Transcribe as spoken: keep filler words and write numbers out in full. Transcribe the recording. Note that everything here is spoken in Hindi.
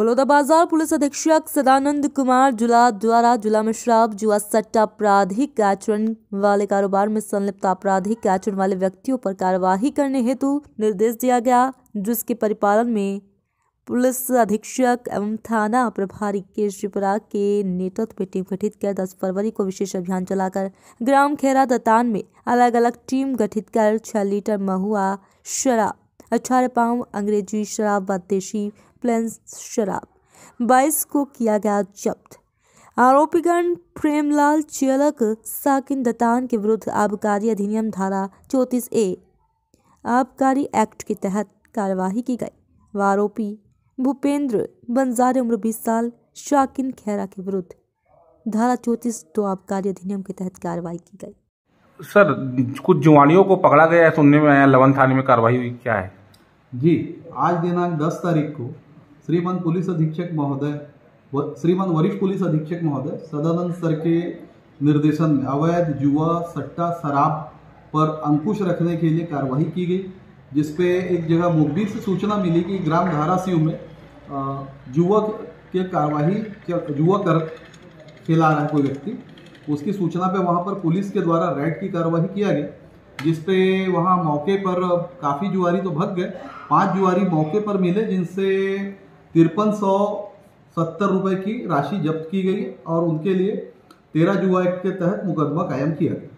बलौदाबाजार पुलिस अधीक्षक सदानंद कुमार जुला द्वारा जिला में शराब जुआ सट्टा आपराधिक आचरण वाले कारोबार में संलिप्त आपराधिक आचरण वाले व्यक्तियों पर कार्यवाही करने हेतु निर्देश दिया गया, जिसके परिपालन में पुलिस अधीक्षक एवं थाना प्रभारी केशरीपुरा के नेतृत्व में टीम गठित कर दस फरवरी को विशेष अभियान चलाकर ग्राम खेरा दतान में अलग अलग टीम गठित कर छह लीटर महुआ शराब, अठारह पाउंड अंग्रेजी शराब व देशी प्लेन शराब बाईस को किया गया जब्त। आरोपीगण प्रेमलाल चियलक साकिन दतान के विरुद्ध आबकारी अधिनियम धारा चौंतीस ए आबकारी एक्ट के तहत कार्यवाही की गई व आरोपी भूपेंद्र बंजारे उम्र बीस साल शाकिन खेरा के विरुद्ध धारा चौंतीस दो आबकारी अधिनियम के तहत कार्रवाई की गई। सर, कुछ जुआड़ियों को पकड़ा गया है, सुनने में आया। लवन थाने में कार्रवाई हुई, क्या है? जी, आज दिनांक दस तारीख को श्रीमान पुलिस अधीक्षक महोदय श्रीमान वरिष्ठ पुलिस अधीक्षक महोदय सदानंद सर के निर्देशन में अवैध जुआ सट्टा शराब पर अंकुश रखने के लिए कार्रवाई की गई, जिसपे एक जगह मुखबिर से सूचना मिली कि ग्राम धारासिंह में जुआ के कार्रवाई जुआ कर खेला रहा है कोई व्यक्ति। उसकी सूचना पे वहाँ पर पुलिस के द्वारा रेड की कार्रवाई किया गया, जिसपे वहाँ मौके पर काफ़ी जुआरी तो भग गए, पांच जुआरी मौके पर मिले, जिनसे तिरपन सौ सत्तर रुपये की राशि जब्त की गई और उनके लिए तेरह जुआ एक्ट के तहत मुकदमा कायम किया गया।